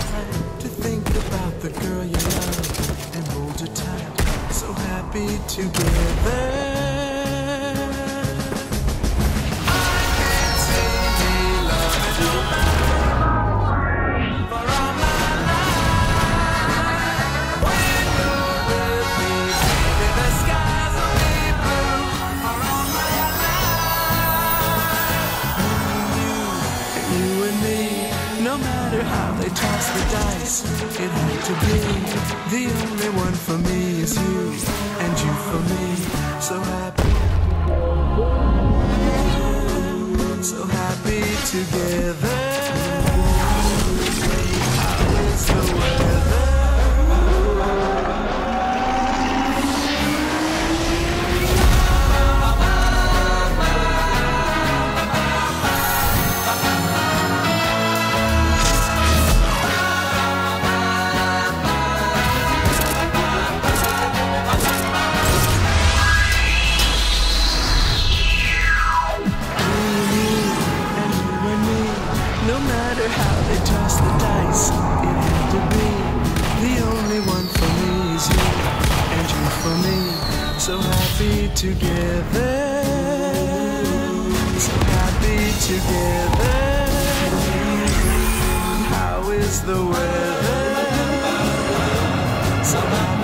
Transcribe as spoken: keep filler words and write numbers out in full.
time to think about the girl you love and hold her tight. So happy together. No matter how they toss the dice, it had to be. The only one for me is you, and you for me. So happy, so happy together. How is the weather? No matter how they toss the dice, it had to be. The only one for me is you, and you for me. So happy together, so happy together. How is the weather? So happy.